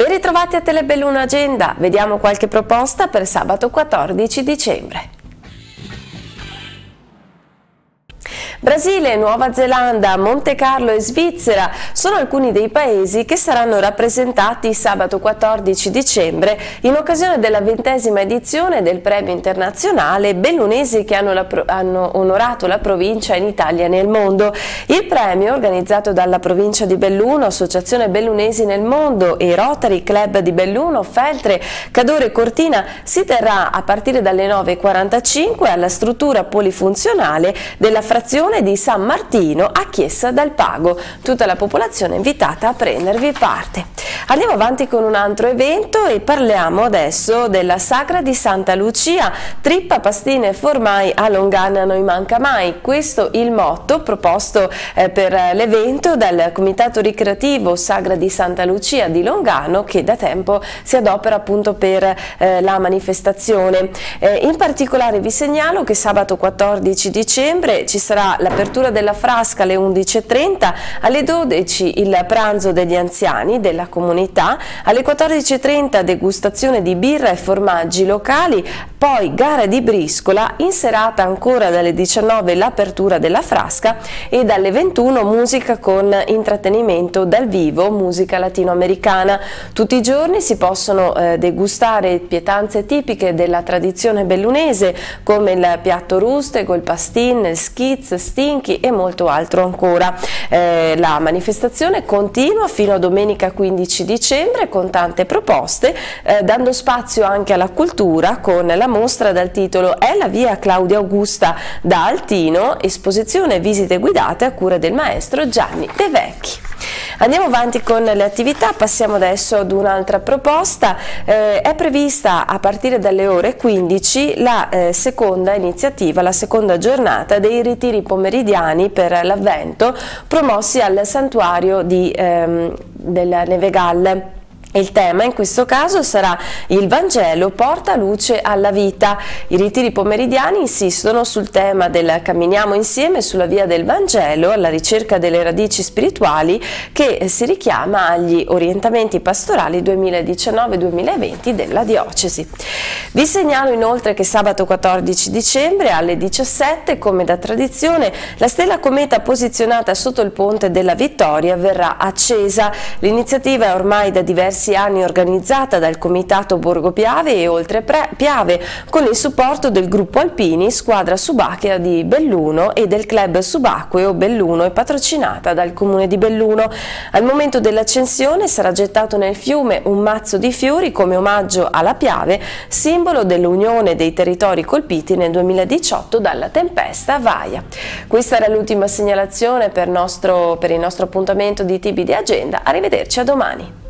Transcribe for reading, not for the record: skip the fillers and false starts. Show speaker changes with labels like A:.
A: Ben ritrovati a Telebelluno Agenda, vediamo qualche proposta per sabato 14 dicembre. Brasile, Nuova Zelanda, Monte Carlo e Svizzera sono alcuni dei paesi che saranno rappresentati sabato 14 dicembre in occasione della 20ª edizione del Premio Internazionale Bellunesi che hanno onorato la provincia in Italia e nel mondo. Il premio, organizzato dalla provincia di Belluno, Associazione Bellunesi nel Mondo e Rotary Club di Belluno, Feltre, Cadore e Cortina, si terrà a partire dalle 9:45 alla struttura polifunzionale della frazione di San Martino a Chiesa dal Pago. Tutta la popolazione è invitata a prendervi parte. Andiamo avanti con un altro evento e parliamo adesso della Sagra di Santa Lucia. Trippa, pastine e formai a Longana non manca mai. Questo il motto proposto per l'evento dal Comitato Ricreativo Sagra di Santa Lucia di Longano, che da tempo si adopera appunto per la manifestazione. In particolare vi segnalo che sabato 14 dicembre ci sarà l'apertura della frasca alle 11:30, alle 12 il pranzo degli anziani della comunità, alle 14:30 degustazione di birra e formaggi locali, poi gara di briscola, in serata ancora dalle 19 l'apertura della frasca e dalle 21 musica con intrattenimento dal vivo, musica latinoamericana. Tutti i giorni si possono degustare pietanze tipiche della tradizione bellunese come il piatto rustego, il pastin, il schizz, stinchi e molto altro ancora. La manifestazione continua fino a domenica 15 dicembre con tante proposte, dando spazio anche alla cultura con la mostra dal titolo È la via Claudia Augusta da Altino, esposizione e visite guidate a cura del maestro Gianni De Vecchi. Andiamo avanti con le attività, passiamo adesso ad un'altra proposta. È prevista a partire dalle ore 15 la seconda iniziativa, la seconda giornata dei ritiri pomeridiani per l'Avvento promossi al santuario del Nevegal. Il tema in questo caso sarà il Vangelo porta luce alla vita. I ritiri pomeridiani insistono sul tema del camminiamo insieme sulla via del Vangelo alla ricerca delle radici spirituali che si richiama agli orientamenti pastorali 2019-2020 della diocesi. Vi segnalo inoltre che sabato 14 dicembre alle 17, come da tradizione, la stella cometa posizionata sotto il ponte della Vittoria verrà accesa. L'iniziativa è ormai da diversi anni organizzata dal Comitato Borgo Piave e Oltre Piave con il supporto del gruppo Alpini, squadra subacquea di Belluno e del club subacqueo Belluno e patrocinata dal Comune di Belluno. Al momento dell'accensione sarà gettato nel fiume un mazzo di fiori come omaggio alla Piave, simbolo dell'unione dei territori colpiti nel 2018 dalla tempesta Vaia. Questa era l'ultima segnalazione per il nostro appuntamento di TBD Agenda. Arrivederci a domani.